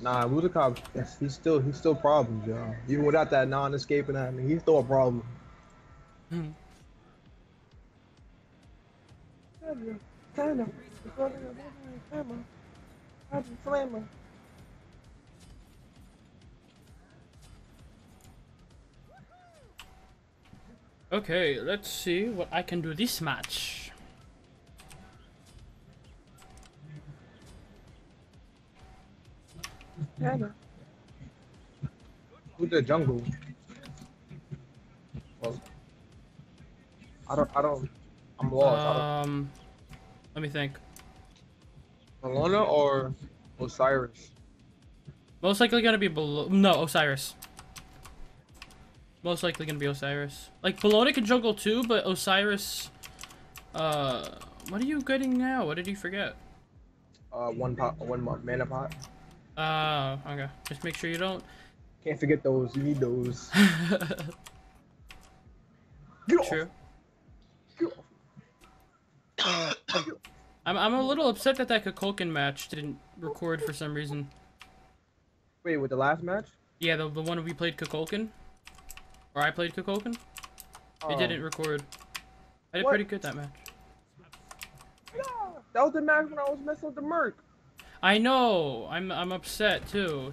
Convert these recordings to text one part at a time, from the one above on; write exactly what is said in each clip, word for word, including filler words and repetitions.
Nah, Ludacop, yes, he's still he's still problems, yo. Even without that non-escaping at me, he's still a problem. Hmm. Okay, let's see what I can do this match. Who's the jungle? Well, I don't, I don't, I'm lost. I don't. Um, let me think. Alona or Osiris? Most likely gonna be below. No, Osiris. Most likely gonna be Osiris. Like, Bellona can juggle too, but Osiris... Uh... What are you getting now? What did you forget? Uh, one pot, one mo- mana pot. Uh, okay. Just make sure you don't... Can't forget those. You need those. Get off. True. Get off. I'm, I'm a little upset that that Kukulkan match didn't record for some reason. Wait, with the last match? Yeah, the, the one we played Kukulkan. Or I played Kukulkan. It Oh. didn't record. I did What? pretty good that match. Yeah, that was the match when I was messing with the Merc. I know! I'm, I'm upset too.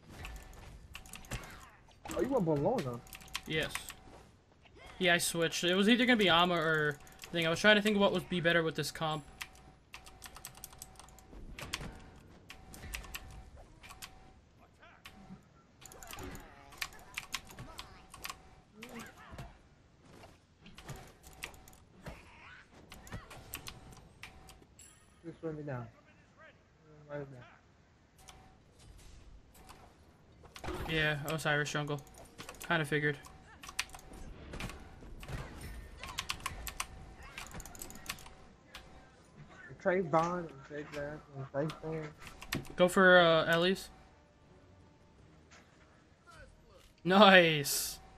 Oh, you went Bologna. Yes. Yeah, I switched. It was either gonna be Ama or thing. I was trying to think of what would be better with this comp. Just let me down. Right now. Yeah, Osiris jungle. Kind of figured. Trey Vaughn and Jay Jackson and Trey Fan. Go for uh, Ellie's. Nice.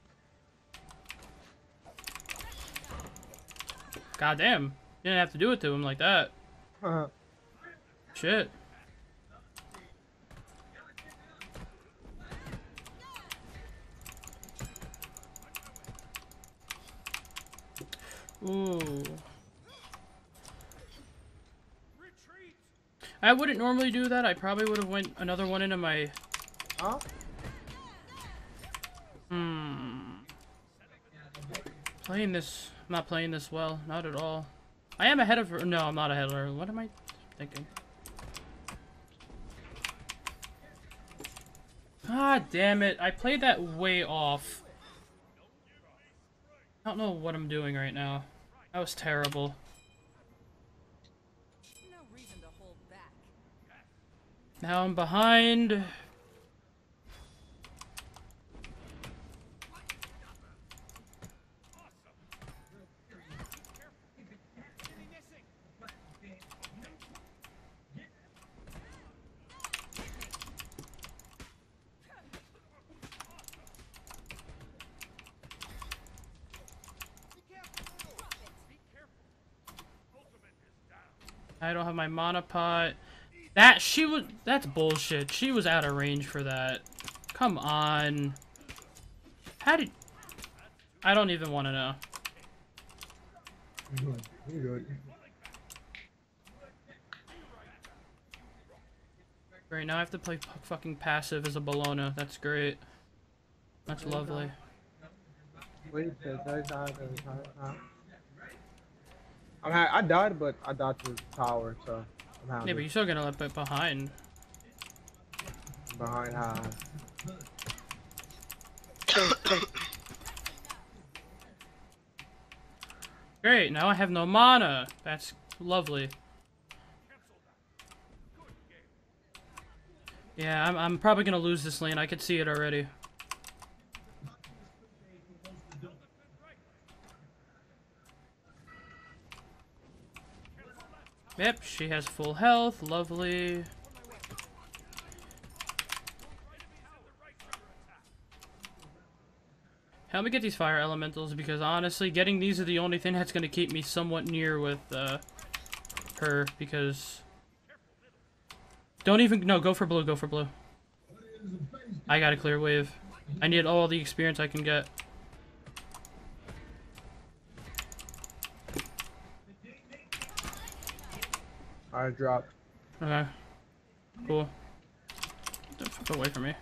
God damn. You didn't have to do it to him like that. Shit. Ooh. I wouldn't normally do that. I probably would have went another one into my... Huh? Hmm. Playing this... I'm not playing this well. Not at all. I am ahead of her. No, I'm not ahead of her. What am I thinking? Ah, damn it. I played that way off. I don't know what I'm doing right now. That was terrible. No reason to hold back. Now I'm behind. I don't have my mana pot. That she was that's bullshit. She was out of range for that. Come on. How did I don't even want to know. You good. Great, now I have to play fucking passive as a Bellona. That's great. That's lovely. Wait, I died. I'm ha I died, but I died to the tower, so I'm happy. Yeah, but you're still gonna let it behind. Behind high. Great, now I have no mana. That's lovely. Yeah, I'm, I'm probably gonna lose this lane. I could see it already. Yep, she has full health. Lovely. Help me get these fire elementals, because honestly, getting these are the only thing that's going to keep me somewhat near with uh, her, because Don't even no. Go for blue. Go for blue. I got a clear wave. I need all the experience I can get. I dropped. Okay. Cool. Get the fuck away from me.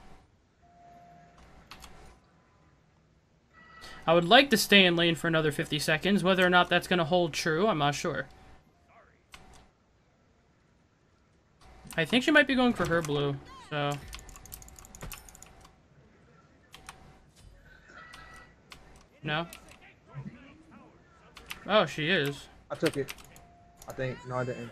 I would like to stay in lane for another fifty seconds. Whether or not that's going to hold true, I'm not sure. I think she might be going for her blue, so... No? Oh, she is. I took it. I think. No, I didn't.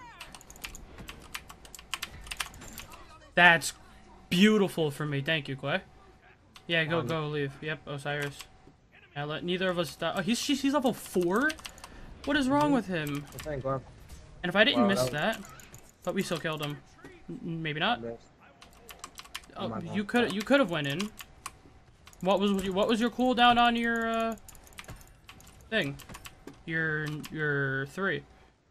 That's beautiful for me. Thank you, Clay. Yeah, go, Um, go, leave. Yep, Osiris. Yeah, let neither of us die. Oh, he's she's, he's level four? What is wrong with him? I think, Glenn. And if I didn't Wow, miss that was- that, but we still killed him. N maybe not. Missed. Oh, my you bad. could you could have went in. What was what was your cooldown on your uh, thing? Your your three.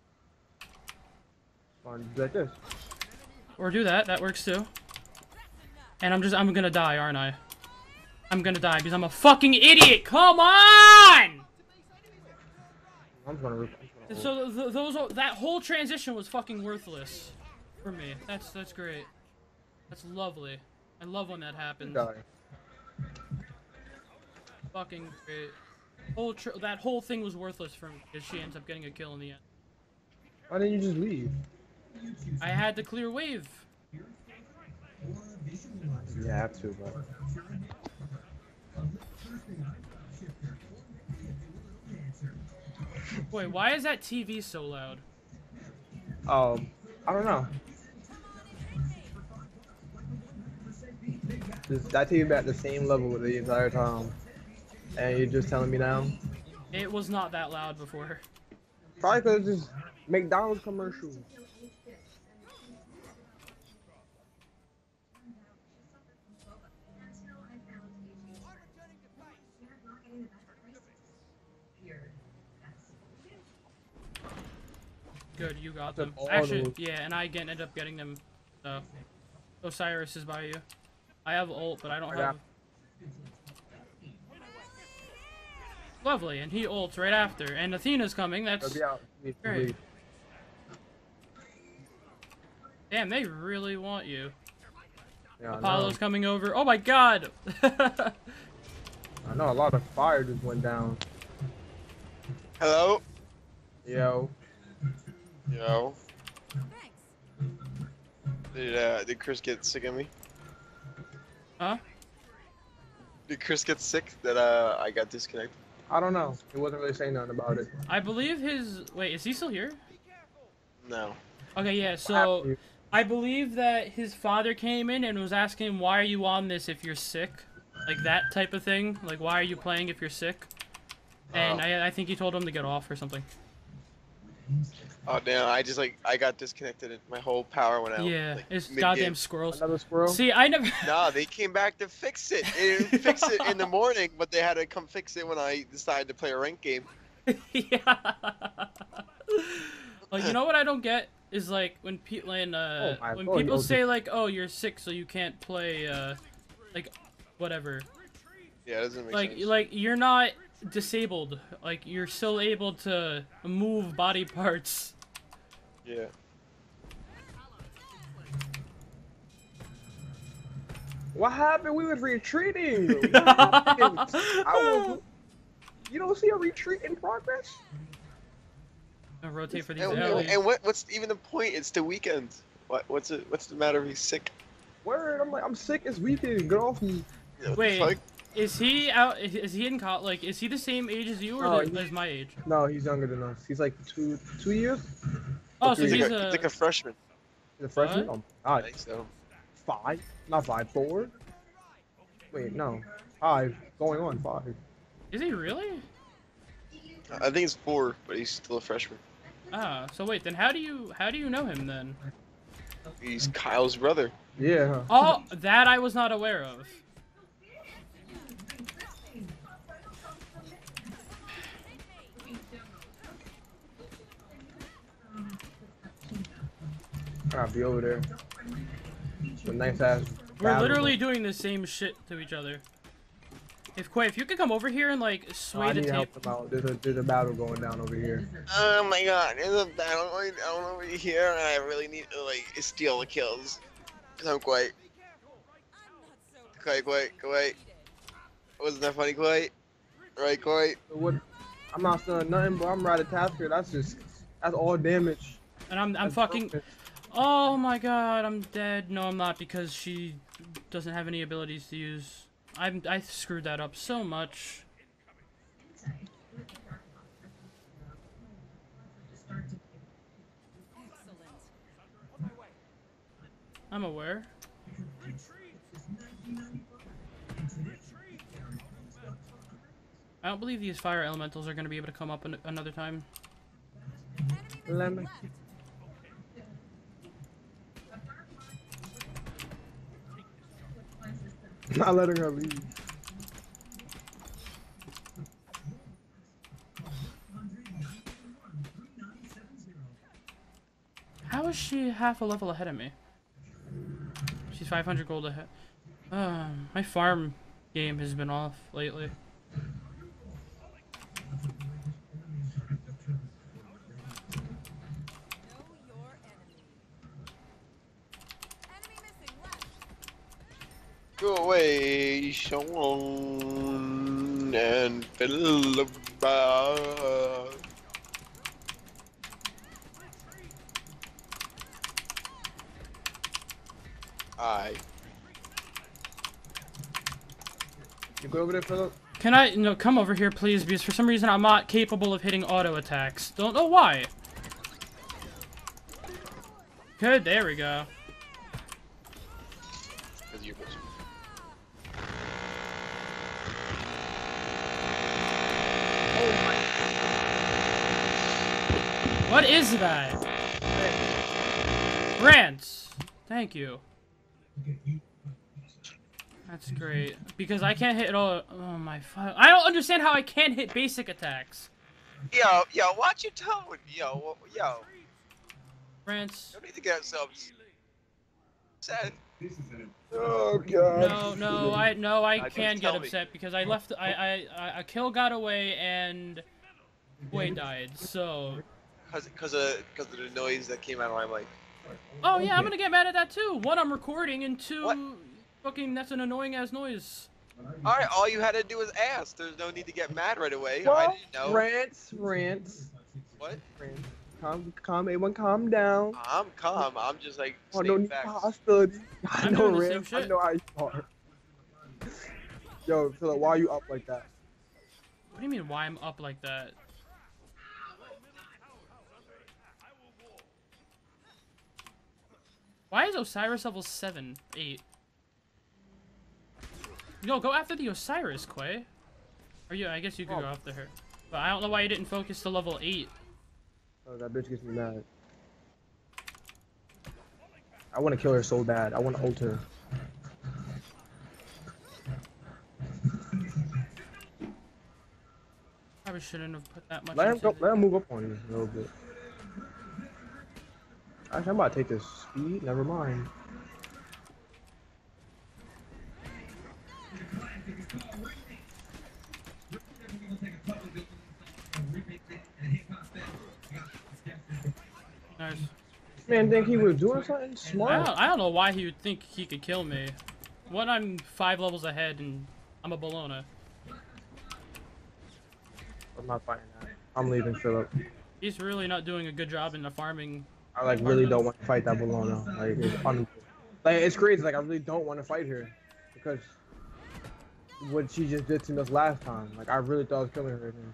Fine, do like this. Or do that. That works too. And I'm just I'm gonna die, aren't I? I'm gonna die because I'm a fucking idiot. Come on! I'm just gonna. Rip, I'm just gonna So th those that whole transition was fucking worthless for me. That's that's great. That's lovely. I love when that happens. die. Fucking great. Whole tr that whole thing was worthless for me because she ends up getting a kill in the end. Why didn't you just leave? I had to clear wave. You have to, but. Wait, why is that T V so loud? Um, I don't know. Just, that T V been at the same level the entire time, and you're just telling me now? It was not that loud before. Probably because it's just McDonald's commercial. Good, you got took them. all Actually, those. yeah, and I again end up getting them. So, Osiris is by you. I have ult, but I don't Yeah. have. Lovely, and he ults right after, and Athena's coming. They'll That's be out. You can Great. leave. damn. They really want you. Yeah, I Apollo's know. coming over. Oh my god. I know a lot of fire just went down. Hello? Yo. Yo. Thanks. Did uh did Chris get sick of me? Huh? Did Chris get sick that uh I got disconnected? I don't know. He wasn't really saying nothing about it. I believe his. Wait, is he still here? No. Okay, yeah. So I believe that his father came in and was asking him, "Why are you on this if you're sick?" Like that type of thing. Like, why are you playing if you're sick? And Oh. I, I think he told him to get off or something. Oh damn, I just like I got disconnected and my whole power went out. Yeah, like, it's mid-game. goddamn squirrels. Another squirrel? See, I never. Nah, they came back to fix it. They didn't fix it in the morning, but they had to come fix it when I decided to play a ranked game. Yeah. Like, you know what I don't get is like when pe when uh Oh my when God, people you say like, "Oh, you're sick, so you can't play," uh, like, whatever. Yeah, it doesn't make Like, sense. like you're not disabled. Like, you're still able to move body parts. Yeah. What happened? We was retreating. What happened? I was, you don't see a retreat in progress? I'll rotate for these And, alleys. and what what's even the point? It's the weekend. What what's it what's the matter if he's sick? Word, I'm like, I'm sick this weekend. Get off me. You know, what the Wait, fuck? is he out? Is is he in college? Like, is he the same age as you, or Oh, the, he- as my age? No, he's younger than us. He's like two two years. Oh, so He's he's He's, like, a, a. he's like a freshman. He's a freshman. What? Oh, I God, think so. five, not five, four. Wait, no, five. Going on five. Is he really? I think it's four, but he's still a freshman. Ah, so wait, then how do you how do you know him then? He's Kyle's brother. Yeah. Oh, that I was not aware of. I'll be over there. A nice ass. We're battle. literally doing the same shit to each other. If Quay, if you could come over here and like Oh, sway I the need to table. help them out. There's a there's a battle going down over here. Oh my god, there's a battle going down over here, and I really need to like steal the kills. Cause I'm quite, quite, quite, quite. Wasn't that funny, quite? Right, quite. So what? I'm not stealing nothing, but I'm right at Tasker. That's just that's all damage. And I'm I'm That's fucking. broken. Oh my god, I'm dead. No, I'm not because she doesn't have any abilities to use. I'm I screwed that up so much. I'm aware. I don't believe these fire elementals are going to be able to come up an another time. Let me- Not letting her leave. How is she half a level ahead of me? She's five hundred gold ahead. Uh, my farm game has been off lately. Go away, Sean, and fill the bar. Aye. You go over there, Philip. Can I no come over here, please? Because for some reason I'm not capable of hitting auto attacks. Don't know why. Good, there we go. Cause you're pushing. What is that? Grants. Thank you. That's great. Because I can't hit it all. Oh my fuck. I don't understand how I can't hit basic attacks. Yo, yo, watch your tone. Yo, yo. Grants. Don't need to get ourselves sad. Oh god. No, no, I no, I I can just get tell me. upset because I left. I, I, I, a kill got away and Way died. So. Cause, cause of, cause of the noise that came out of my mic. Oh yeah, I'm gonna get mad at that too. One, I'm recording, and two, What? fucking that's an annoying ass noise. All right, all you had to do was ask. There's no need to get mad right away. I Well, didn't know. rants, rants, What? rants. Calm, calm, everyone, calm down. I'm calm. I'm just like Oh, no stating need for facts. hostility. I I'm know, doing the same rants. I shit. know how you are. Yo, Philip, why are you up like that? What do you mean? Why I'm up like that? Why is Osiris level seven, eight? Yo, go after the Osiris, Quay. Or you, I guess you could Oh. go after her. But I don't know why you didn't focus to level eight. Oh, that bitch gets me mad. I want to kill her so bad. I want to ult her. Probably shouldn't have put that much Let him into go. it. Let him move up on you a little bit. Actually, I'm about to take this speed. Never mind. Nice. Man, think he was doing something I smart. don't, I don't know why he would think he could kill me. When I'm five levels ahead and I'm a Bologna. I'm not fighting that. I'm leaving Philip. He's really not doing a good job in the farming. I like really don't want to fight that Bologna. Like it's un like it's crazy. Like I really don't want to fight her because what she just did to us last time. Like I really thought I was killing her. And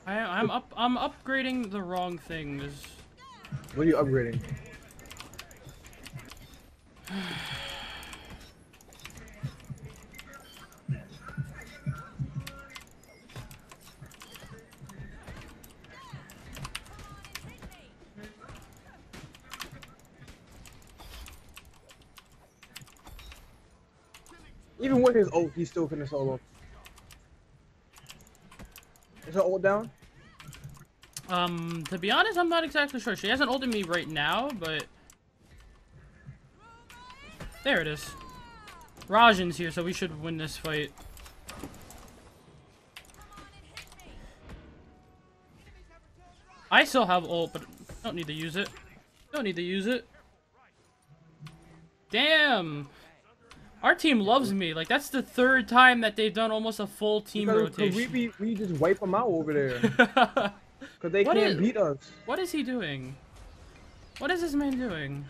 I, I'm up. I'm upgrading the wrong things. What are you upgrading? Even with his ult, he's still finna solo. Is her ult down? Um, to be honest, I'm not exactly sure. She hasn't ulted me right now, but there it is. Rajan's here, so we should win this fight. I still have ult, but don't need to use it. Don't need to use it. Damn! Our team loves me. Like, that's the third time that they've done almost a full team Because, rotation. Cause we, be, we just wipe them out over there. Because they What can't is- beat us. What is he doing? What is this man doing?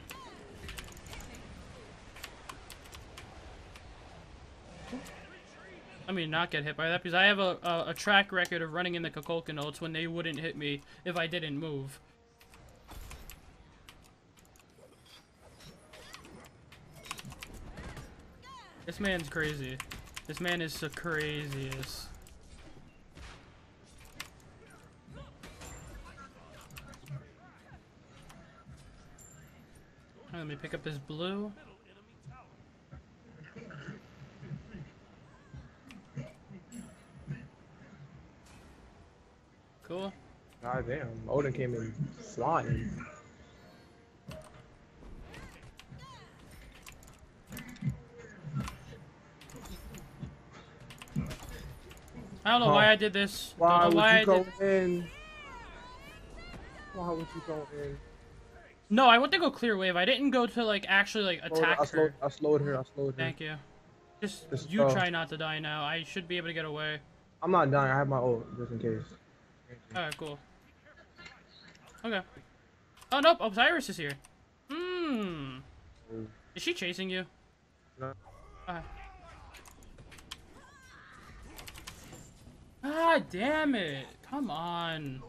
I mean, not get hit by that, because I have a, a, a track record of running in the Kukulkan ults when they wouldn't hit me if I didn't move. This man's crazy. This man is the craziest. Alright, let me pick up this blue. Cool. God damn, Odin came in flying. I don't know Huh. why I did this. Why don't know would why you I go did. in? Why would you go in? No, I went to go clear wave. I didn't go to like actually like Slowed- attack I slowed, her. I slowed her, I slowed her. Thank you. Just Just, you uh, try not to die now. I should be able to get away. I'm not dying, I have my ult, just in case. Alright, cool. Okay. Oh nope, Osiris is here. Hmm. Mm. Is she chasing you? No. Okay. Ah, damn it! Come on.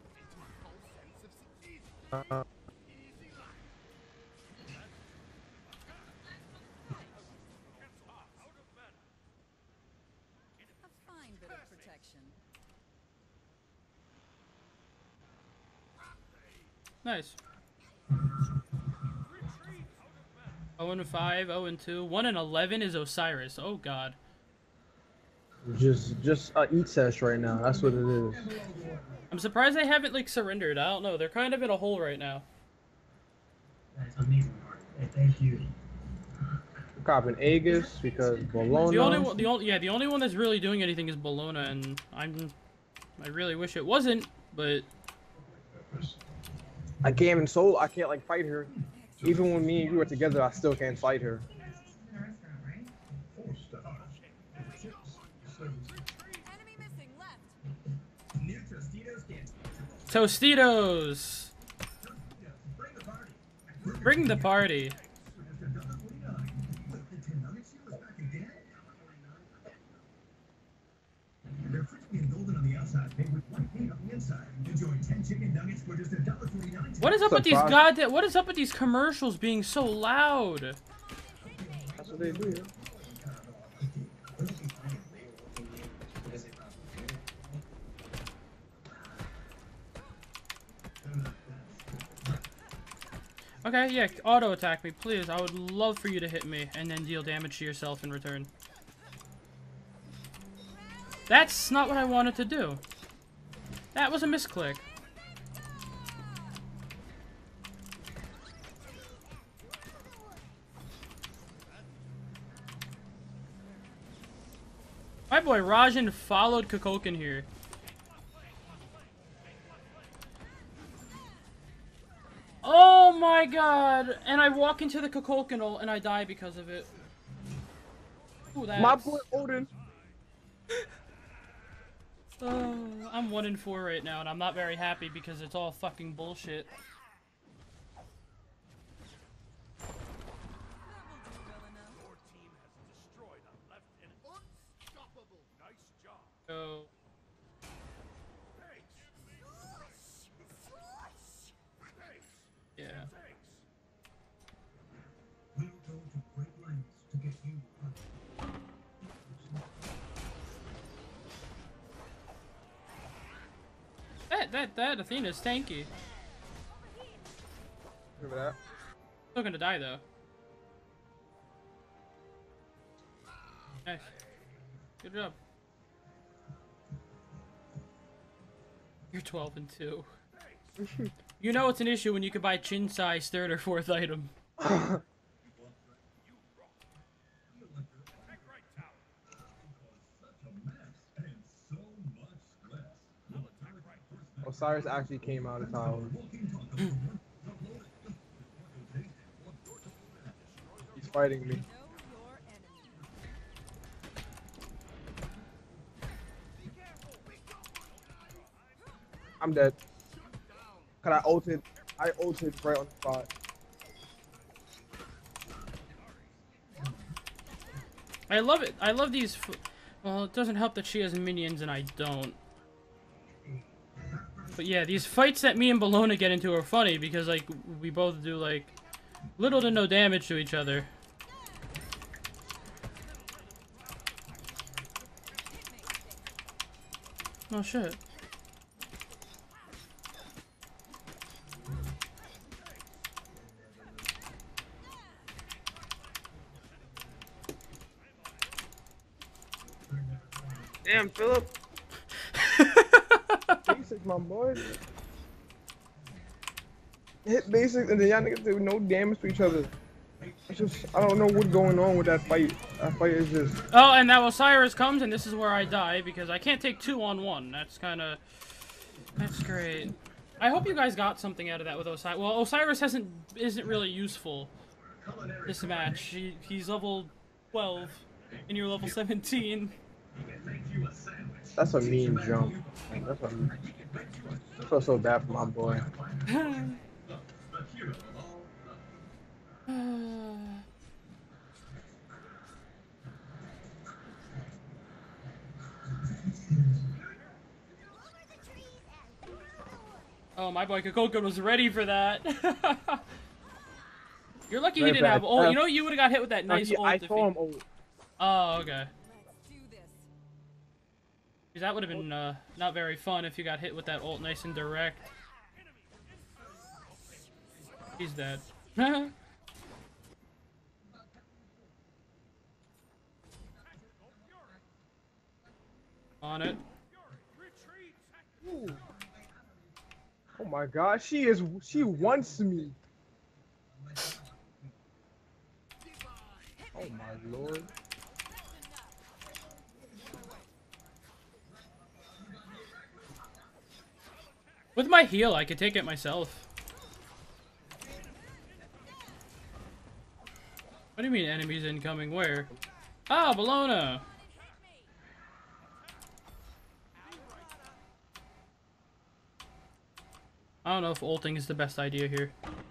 Uh, A fine bit of protection. Nice. oh and five, oh and two. one and eleven is Osiris. Oh god. just, just uh, eat sesh right now, that's what it is. I'm surprised they haven't like surrendered. I don't know. They're kind of in a hole right now. That's amazing, Mark. Hey, thank you. We're copping Aegis because Bologna. The only one, the only, yeah, the only one that's really doing anything is Bologna, and I'm, I really wish it wasn't, but I can't even solo, I can't like fight her. Even when me and you were together, I still can't fight her. Enemy missing left. Tostitos. Bring the party. They're crispy and golden on the outside, made with white meat on the inside. Enjoy ten chicken nuggets for just a dollar forty-nine. What is up with these Surprise. goddamn? What is up with these commercials being so loud? That's what they do. Yeah. Okay, yeah, auto attack me, please. I would love for you to hit me and then deal damage to yourself in return. That's not what I wanted to do. That was a misclick. My boy Rajan followed Kukulkan here. Oh my god! And I walk into the Kukulkan ult and I die because of it. Ooh, that's... My boy Odin. Oh, I'm one in four right now, and I'm not very happy because it's all fucking bullshit. So, that that Athena's tanky. Remember that? Still gonna die though. Nice. Good job. You're twelve and two. You know it's an issue when you can buy chin size third or fourth item. Osiris actually came out of tower. He's fighting me. Know your enemy. I'm dead. Cause I ulted. I ulted right on the spot. I love it. I love these. F well, it doesn't help that she has minions and I don't. But yeah, these fights that me and Bologna get into are funny because like we both do like little to no damage to each other. Oh shit. Damn, Philip. Basic, my boy. Hit basic and then y'all niggas do no damage to each other. It's just, I don't know what's going on with that fight. That fight is just... Oh, and now Osiris comes, and this is where I die, because I can't take two on one. That's kind of... That's great. I hope you guys got something out of that with Osiris. Well, Osiris hasn't isn't really useful this match. He, he's level twelve, and you're level seventeen. That's a mean jump. That's a... I feel so bad for my boy. Oh, my boy Kakoka was ready for that. You're lucky he Very didn't bad. have ult. Uh, You know you would have got hit with that No, nice he- ult. I if saw he- him ult. Oh, okay. Let's do this. 'Cause that would have been uh, not very fun if you got hit with that ult nice and direct. He's dead. On it. Ooh. Oh my god, she is, she wants me. Oh my lord. With my heal, I could take it myself. What do you mean enemies incoming? Where? Ah, Bologna! I don't know if ulting is the best idea here.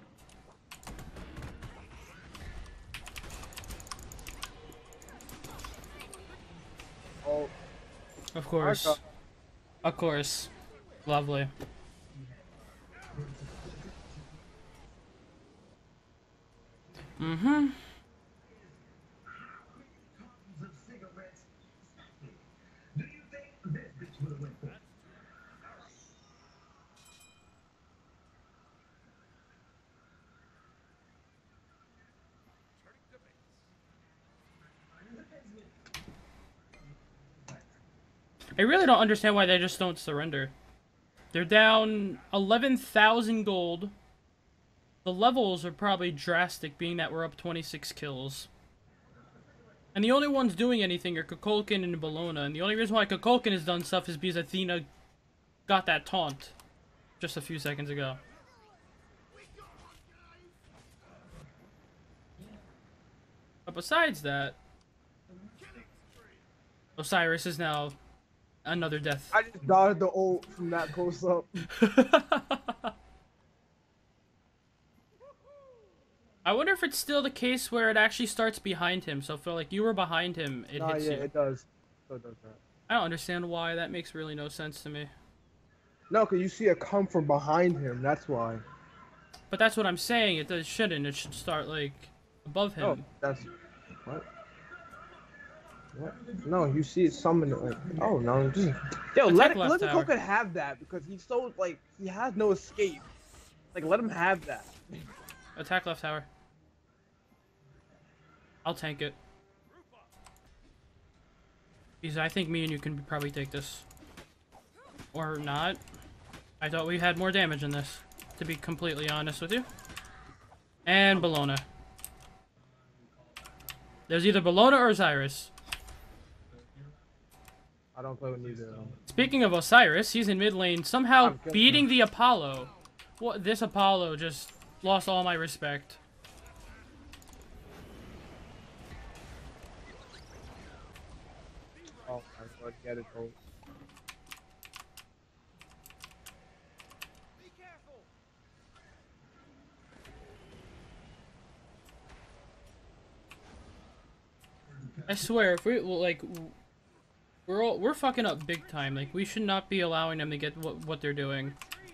Oh, Of course. Arca. Of course. Lovely. Mm-hmm. I really don't understand why they just don't surrender. They're down eleven thousand gold. The levels are probably drastic, being that we're up twenty-six kills. And the only ones doing anything are Kukulkan and Bologna. And the only reason why Kukulkan has done stuff is because Athena got that taunt just a few seconds ago. But besides that, Osiris is now another death. I just dodged the ult from that close up. I wonder if it's still the case where it actually starts behind him. So for like you were behind him, it Nah, hits yeah, you. it does. So it does that. I don't understand why. That makes really no sense to me. No, cause you see it come from behind him. That's why. But that's what I'm saying. It does, shouldn't. It should start like above him. Oh, that's what. What? No, you see it summon it like, oh no, just yo, Attack let it, left let tower. Kokoda have that because he's so like he has no escape. Like let him have that. Attack left tower. I'll tank it. Because I think me and you can probably take this. Or not. I thought we had more damage in this, to be completely honest with you. And Bologna. There's either Bologna or Osiris. I don't play with neither. Um, Speaking of Osiris, he's in mid lane, somehow I'm good. beating the Apollo. What? This Apollo just lost all my respect. oh my god, get it, bro. I swear, if we well, like, we're all we're fucking up big time. Like, we should not be allowing them to get what what they're doing.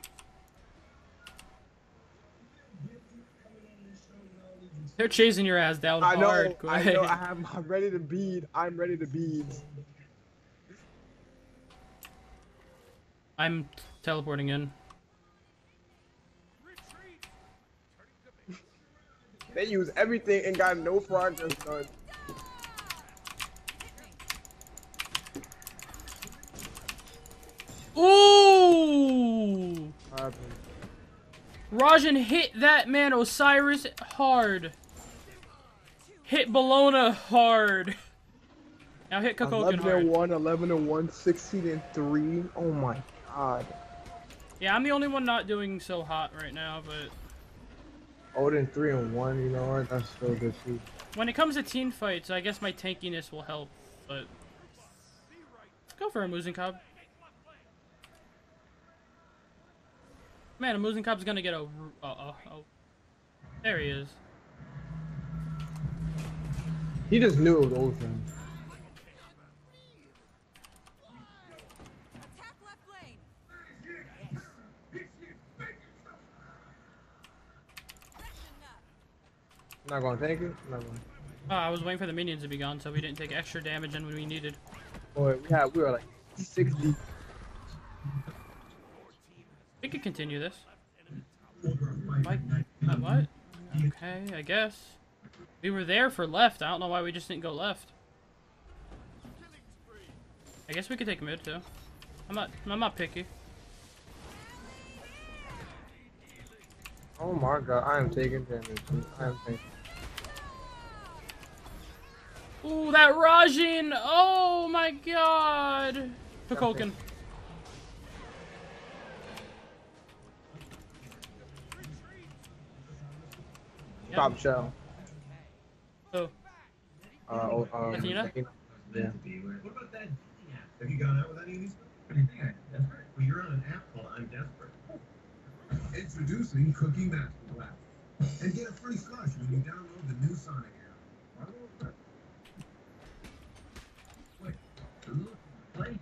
They're chasing your ass down I know, hard. Go I ahead. know. I'm, I'm ready to bead. I'm ready to bead. I'm teleporting in. They use everything and got no progress done. Ooh! What happened? Rajan hit that man Osiris hard. Hit Bologna hard. Now hit Kokokin eleven hard. and one, eleven and one, sixteen and three. Oh my god. Yeah, I'm the only one not doing so hot right now, but Odin three and one, you know what? That's so good too. when it comes to team fights, I guess my tankiness will help, but let's go for a Muzen Cobb. Man, a Muzen Cobb's gonna get a. Uh, uh, oh. There he is. He just knew it was over for him. Attack left lane. That's enough. Not gonna take it? Not gonna. Oh, I was waiting for the minions to be gone, so we didn't take extra damage in when we needed. Boy, we had we were like sixty. We could continue this. Like, uh, what? Okay, I guess. We were there for left. I don't know why we just didn't go left. I guess we could take mid too. I'm not. I'm not picky. Oh my god, I am taking damage. I am taking. Ooh, that Rajin! Oh my god! Kokokin. Top shell. Oh, Uh, oh, um, Athena? Yeah. What about that app? Have you gone out with any of these? Yeah, that's right. Well, you're on an app called I'm Desperate. Introducing Cookie Master app. And get a free flush when you download the new Sonic app. Wait, look, play.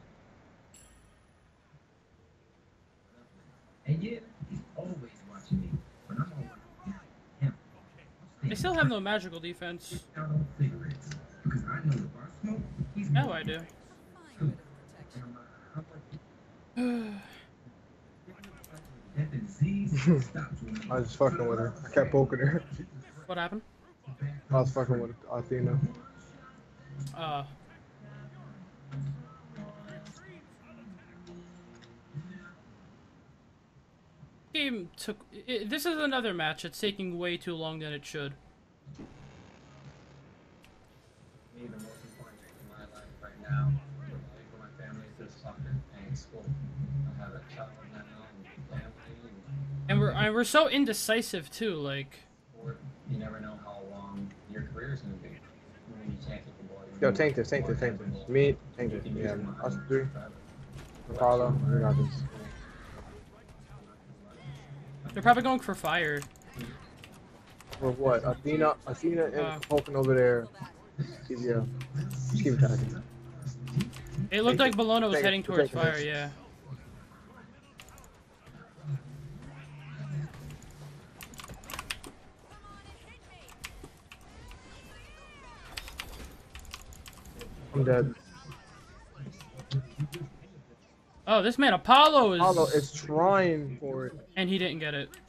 And yeah, he's always watching me. But I'm always him. they still have no magical defense. Out on cigarettes. Because I know if I smoke, he's No, I do. Fine bit of protection. I was just fucking with her. I kept poking her. What happened? I was fucking with Athena. Uh. Game took. I this is another match. It's taking way too long than it should. Me, the most important thing in my life right now, for my family, is just soccer and school. I have a child now and family, And we're and we're so indecisive too. Like, or you never know how long your career is going to be. I mean, you can't keep the ball. Yo, tank this, tank this, tank this. Me, tank this. Yeah, us three. Apollo, we got this. they're probably going for fire. For what? Athena, Athena and Uh. poking over there. Yeah. Just keep attacking. It looked like Bologna was Take it, heading take towards it, fire. take it. Yeah. I'm I'm dead. Oh, this man Apollo is. Apollo is trying for it. And he didn't get it.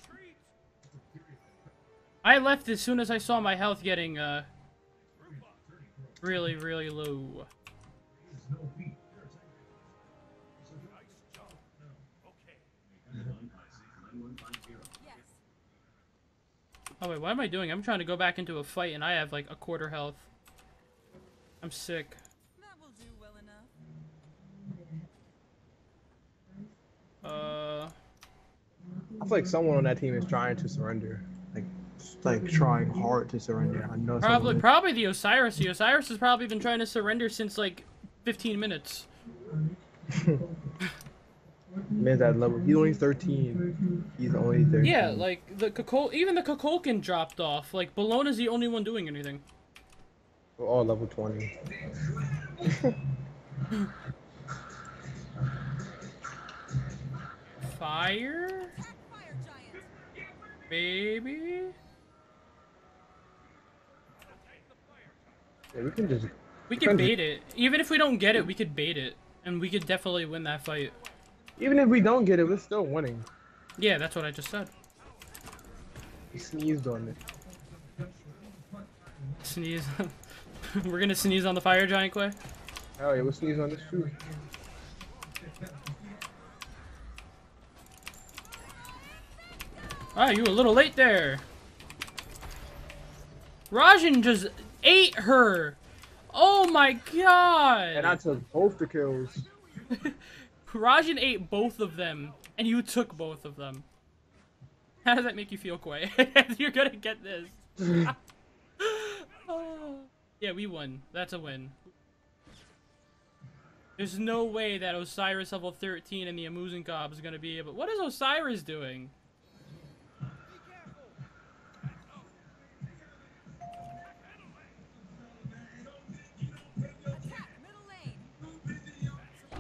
I left as soon as I saw my health getting uh really, really low. Yes. Oh wait, what am I doing? I'm trying to go back into a fight and I have like a quarter health. I'm sick. That will do well enough. Uh, I feel like someone on that team is trying to surrender. Like, like trying hard to surrender. I know probably, someone is. probably the Osiris. The Osiris has probably been trying to surrender since like fifteen minutes. Man's at level. He's only thirteen. He's only thirteen. Yeah, like the Kukul, even the Kukulkan dropped off. Like Bologna's the only one doing anything. We're all level twenty. Fire, Attack fire giant. baby. Yeah, we can just. We could bait it. Even if we don't get it, we could bait it, and we could definitely win that fight. Even if we don't get it, we're still winning. Yeah, that's what I just said. He sneezed on it. Sneeze. We're gonna sneeze on the fire giant, Quay. Hell yeah, we'll sneeze on this too. Ah, you a little late there. Rajan just ate her. Oh my god. And I took both the kills. Rajan ate both of them, and you took both of them. How does that make you feel, Quay? You're gonna get this. Oh. Yeah, we won. That's a win. There's no way that Osiris level thirteen and the Amuzen Cob is gonna be able. What is Osiris doing? Attack middle lane.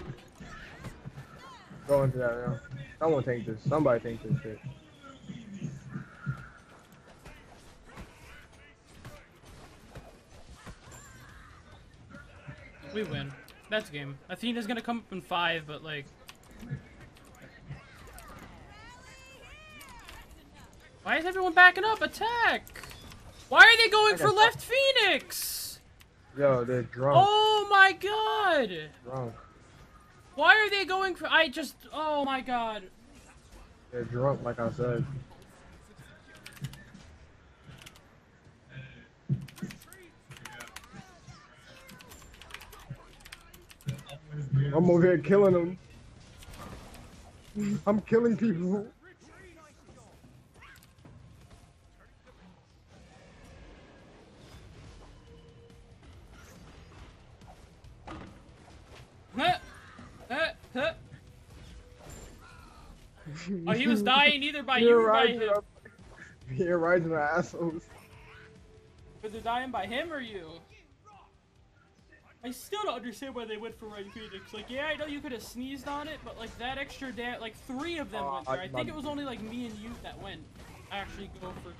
Go into that now. Someone take this. Somebody take this shit. We win. That's game. Athena's gonna come up in five, but like. Why is everyone backing up? Attack! Why are they going for left Phoenix? Yo, they're drunk. Oh my god! Drunk. Why are they going for? I just. Oh my god. They're drunk, like I said. I'm over here killing them. I'm killing people. Huh? Huh? Huh? Oh, he was dying either by you or by him. You're rising our assholes. But they're dying by him or you? I still don't understand why they went for Right Phoenix. Like, yeah, I know you could have sneezed on it, but like that extra da- like three of them Uh, went there. I I- think my- it was only like me and you that went. Actually go for.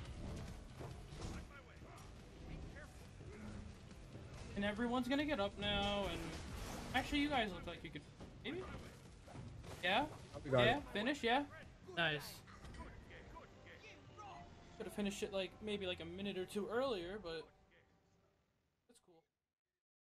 And everyone's gonna get up now, and actually, you guys look like you could maybe. Yeah. We got Yeah. it. Finish. Yeah. Nice. Could have finished it like maybe like a minute or two earlier, but.